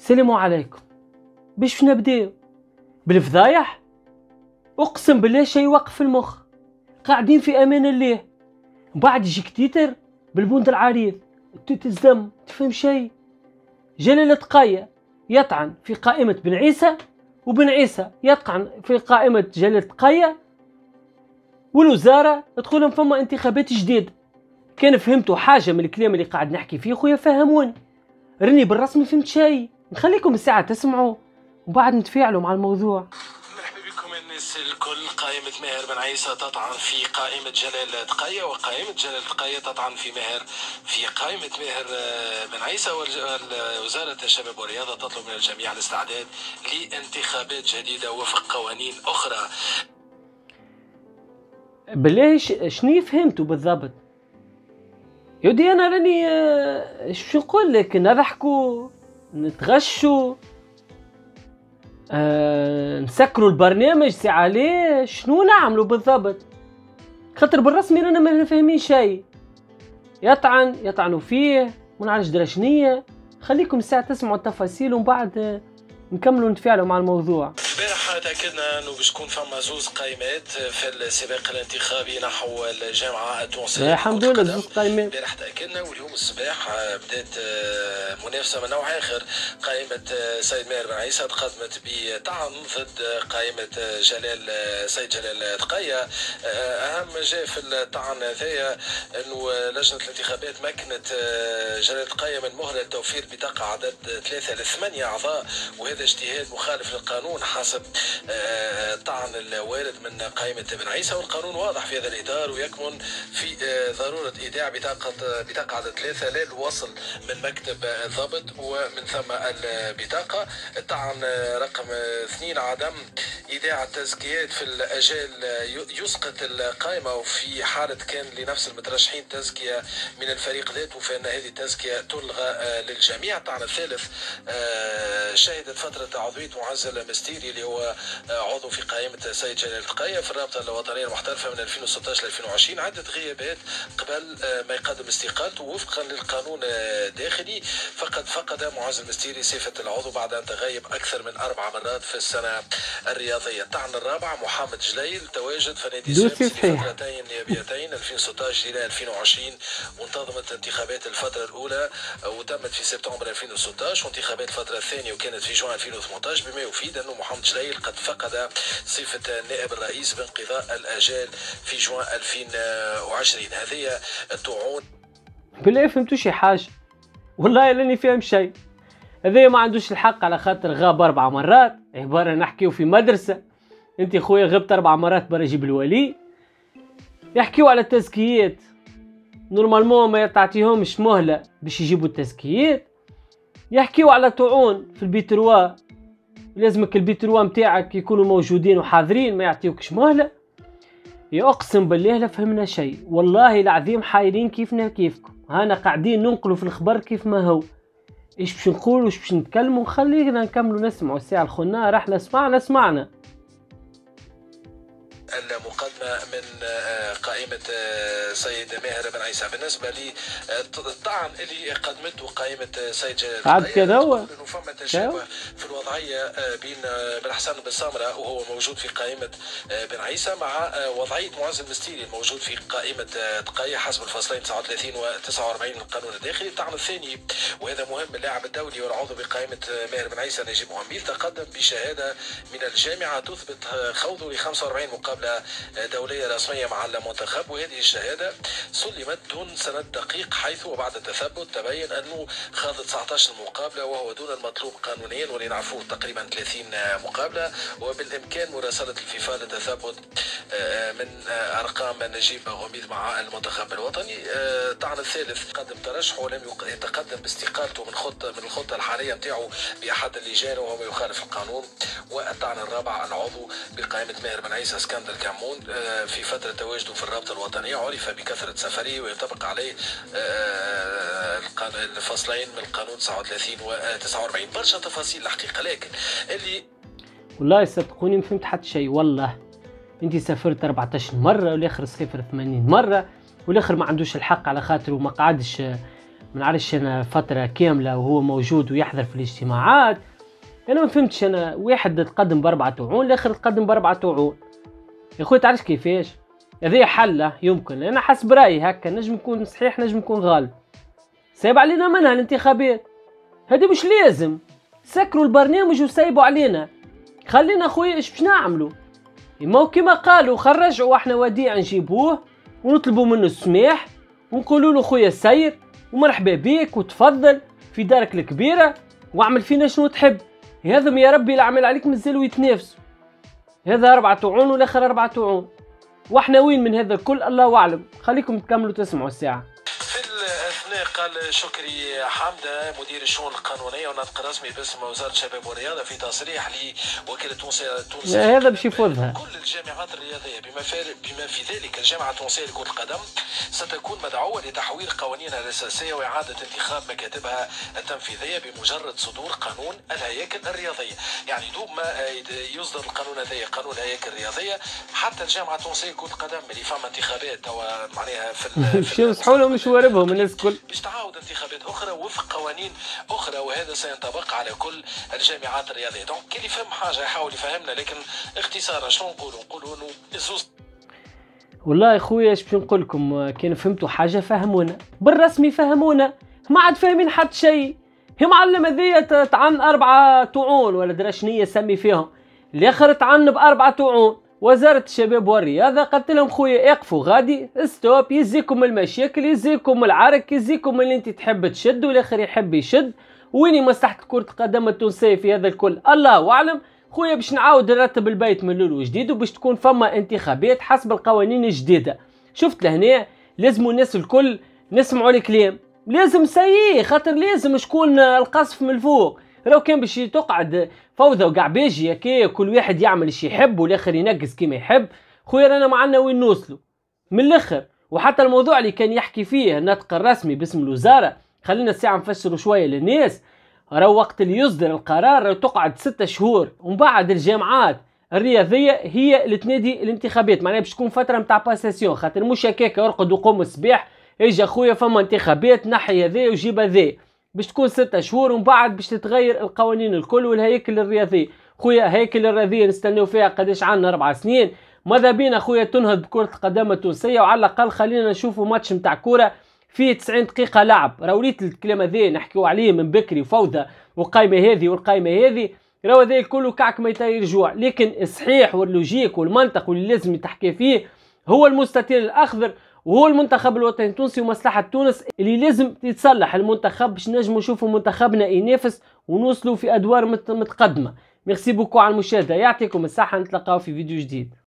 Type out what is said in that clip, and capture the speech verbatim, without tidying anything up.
السلام عليكم. باش نبداو بالفضايح؟ اقسم بالله شي وقف في المخ. قاعدين في امان الله، بعد يجيك تيتر بالبوند العريض تتزم تفهم شيء. جلالة قاية يطعن في قائمة بن عيسى، وبن عيسى يطعن في قائمة جلالة قاية، والوزارة تقول فما انتخابات جديدة. كان فهمتوا حاجة من الكلام اللي قاعد نحكي فيه خويا فهموني، رني بالرسمي فهمت شيء. نخليكم الساعة تسمعوا وبعد نتفاعلوا مع الموضوع. مرحبا بكم الناس الكل. قائمة ماهر بن عيسى تطعن في قائمة جلالة قاية، وقائمة جلالة قاية تطعن في ماهر في قائمة ماهر بن عيسى. ووزارة الشباب والرياضة تطلب من الجميع الاستعداد لانتخابات جديدة وفق قوانين أخرى. بالله شنو فهمتوا بالضبط؟ يودي انا راني شو نقول لك، نضحكوا نتغشوا أه نسكروا البرنامج سي عليه. شنو نعملوا بالضبط؟ خاطر بالرسمي رانا ما فاهمين شيء. يطعن يطعنوا فيه ونعرفش درا شنية. خليكم الساعة تسمعوا التفاصيل ومن بعد نكملوا نتفاعلوا مع الموضوع. البارح تأكدنا انه باش تكون فما زوز قائمات في السباق الانتخابي نحو الجامعة التونسية. الحمد لله زوز قائمات. البارح تأكدنا، واليوم الصباح بدات منافسة من نوع آخر. قائمة سيد ماهر بن عيسى تقدمت بطعن ضد قائمة جلال سيد جلال تقية. أهم ما جاء في الطعن هذايا أنه لجنة الانتخابات مكنت جلال تقية من مهلة توفير بطاقة عدد ثلاثة لثمانية أعضاء، وهذا اجتهاد مخالف للقانون حسب طعن الوارد من قائمة بن عيسى. والقانون واضح في هذا الإطار ويكمن في ضرورة إيداع بطاقة بطاقة عدد ثلاثة للوصل من مكتب الضبط ومن ثم البطاقة. الطعن رقم اثنين عدم إيداع التزكيات في الأجال يسقط القائمة، وفي حالة كان لنفس المترشحين تزكية من الفريق ذاته فإن هذه التزكية تلغى للجميع. الطعن الثالث شهدت فترة عضوية معزل مستيري اللي هو عضو في قائمة سيد جلال تقية في الرابطة الوطنية المحترفة من ألفين وستة عشر ل ألفين وعشرين عدة غيابات قبل ما يقدم استقالته وفقا للقانون الداخلي. فقد فقد معزل مستيري صفة العضو بعد أن تغيب أكثر من أربع مرات في السنة الرياضية. الطعن الرابع محمد جليل تواجد في نادي سويس لفترتين نيابيتين ألفين وستة عشر إلى ألفين وعشرين، وانتظمت انتخابات الفترة الأولى وتمت في سبتمبر ألفين وستة عشر، وانتخابات الفترة الثانية وكانت في جوان ألفين وثمانية عشر، بما يفيد أنه محمد جليل قد فقد صفة نائب الرئيس بانقضاء الأجال في جوان ألفين وعشرين. هذه الطعون بالله فهمتوا شي حاجة؟ والله لاني فاهم شيء. هذا ما عندوش الحق على خاطر غاب أربع مرات. عبارة نحكيو في مدرسة، انت خويا غبت أربع مرات برا جيب الولي. يحكيو على التزكيات، نورمالمون ما تعطيهمش مهلة باش يجيبوا التزكيات. يحكيو على طعون في البيتروا، لازمك البيتروا متاعك يكونوا موجودين وحاضرين، ما يعطيوكش مهلة. يا اقسم بالله لا فهمنا شيء، والله العظيم حايرين كيفنا كيفكم. هانا قاعدين ننقلوا في الخبر كيف ما هو. ايش باش نقولوا ايش باش نتكلموا؟ خلينا نكملوا نسمعوا الساعة الخنا رحنا سمعنا سمعنا. المقدمة من قائمة سيد ماهر بن عيسى. بالنسبة للطعن اللي قدمته قائمة سيد جلال عاد كذا هو انه فما تشابه في الوضعية بين بن حسن بن سامرة وهو موجود في قائمة بن عيسى مع وضعية معزل مستيري الموجود في قائمة تقية حسب الفصلين تسعة وثلاثين و تسعة وأربعين من القانون الداخلي. الطعن الثاني وهذا مهم، اللاعب الدولي والعضو بقائمة ماهر بن عيسى نجيب مهميل تقدم بشهادة من الجامعة تثبت خوضه ل خمسة وأربعين مقابلة دولية رسمية مع المنتخب، وهذه الشهادة سلمت دون سند دقيق، حيث وبعد التثبت تبين أنه خاض تسعة عشر مقابلة وهو دون المطلوب قانونيا، واللي نعرفوه تقريبا ثلاثين مقابلة. وبالإمكان مراسلة الفيفا للتثبت من أرقام نجيب غميد مع المنتخب الوطني. الطعن الثالث قدم ترشح ولم يتقدم باستقالته من خطة من الخطة الحالية نتاعو بأحد اللجان وهو يخالف القانون. والطعن الرابع العضو بقائمة ماهر بن عيسى اسكندر كامون في فترة تواجده في الرابطة الوطنية عرف بكثرة سفره وينطبق عليه الفصلين من القانون تسعة وثلاثين و تسعة وأربعين. برشا تفاصيل الحقيقة، لكن اللي والله صدقوني ما فهمت حتى شيء. والله انت سافرت أربعة عشر مرة والاخر صفر ثمانين مرة، والاخر ما عندوش الحق على خاطر وما قعدش ما نعرفش انا فتره كامله وهو موجود ويحضر في الاجتماعات. انا ما فهمتش، انا واحد تقدم باربعه طعون الاخر تقدم باربعه طعون. يا خويا تعرفش كيفاش هذه حله؟ يمكن انا حسب رايي هكا، نجم يكون صحيح نجم يكون غلط. سايب علينا منها الانتخابات هذه، مش لازم سكروا البرنامج وسايبوا علينا. خلينا خويا ايش باش نعملوا؟ ما كما قالوا خرجوا واحنا وديع نجيبوه ونطلبوا منه السماح ونقولوا له خويا سير ومرحبا بيك وتفضل في دارك الكبيره واعمل فينا شنو تحب. هذا يا ربي العمل عليك مازالوا يتنافسوا، هذا أربعة طعون والاخر أربعة طعون، واحنا وين من هذا الكل الله اعلم. خليكم تكملوا تسمعوا الساعه. قال شكري حامدة مدير الشؤون القانونية وناطق رسمي باسم وزارة الشباب والرياضة في تصريح لوكالة تونس هذا باش يفوضها كل الجامعات الرياضية بما, بما في ذلك الجامعة التونسية لكرة القدم ستكون مدعوة لتحويل قوانينها الأساسية وإعادة انتخاب مكاتبها التنفيذية بمجرد صدور قانون الهياكل الرياضية. يعني دوب ما يصدر القانون هذا قانون الهياكل الرياضية حتى الجامعة التونسية لكرة القدم اللي فما انتخابات توا معناها في مش يمسحوا لهم شواربهم الناس الكل تعاود انتخابات اخرى وفق قوانين اخرى، وهذا سينطبق على كل الجامعات الرياضيه. دونك كي اللي فهم حاجه يحاول يفهمنا، لكن اختصارا شنو نقولوا؟ نقولوا انه الزوز. والله يا خويا ايش باش نقول لكم، كان فهمتوا حاجه فهمونا بالرسمي، فهمونا ما عاد فاهمين حتى شيء. هي معلم هذيا تعن اربعه طعون ولا درا شنية سمي فيهم، الاخر تعن باربعه طعون. وزارة الشباب والرياضة قلت لهم خويا اقفوا غادي ستوب، يزيكم المشاكل يزيكم العرك يزيكم اللي انت تحب تشد والاخر يحب يشد. ويني مصلحة كرة القدم التونسية في هذا الكل؟ الله اعلم. خويا باش نعاود نرتب البيت من الاول وجديد وباش تكون فما انتخابات حسب القوانين الجديدة. شفت لهنا لازم الناس الكل نسمعوا الكلام، لازم سيء خاطر لازم شكون القصف من الفوق. لو كان باش تقعد فوضى وقعباجي هكا كل واحد يعمل ايش يحب والاخر ينقص كيما يحب، خويا رانا ما عندنا وين نوصلوا من الاخر. وحتى الموضوع اللي كان يحكي فيه الناطق الرسمي باسم الوزاره، خلينا الساعه نفسروا شويه للناس. راهو وقت اللي يصدر القرار راهو تقعد ستة شهور، ومن بعد الجامعات الرياضيه هي اللي تنادي الانتخابات، معناها باش تكون فتره نتاع باساسيون، خاطر مش هكاك ارقد وقوم الصباح اجا خويا فما انتخابات نحي هذا وجيب هذا، باش تكون ستة شهور ومن بعد باش تتغير القوانين الكل والهيكل الرياضي. خويا هيكل الرياضيه نستناو فيها قداش عندنا أربع سنين، ماذا بينا خويا تنهض بكره القدم التونسيه، وعلى الاقل خلينا نشوفوا ماتش نتاع كوره فيه تسعين دقيقه لعب. راهو وليت الكلام هذا نحكيو عليه من بكري فوضى وقايمه هذه والقايمه هذه، راهو هذا كله كعك ما يطير جوع. لكن الصحيح واللوجيك والمنطق واللي لازم تحكي فيه هو المستطيل الاخضر وهو المنتخب الوطني التونسي ومصلحة تونس اللي لازم يتصلح المنتخب باش نجموا نشوفوا منتخبنا ينافس ونوصلوا في أدوار متقدمة. ميرسي بوكو على المشاهدة، يعطيكم الصحة، نتلاقاو في فيديو جديد.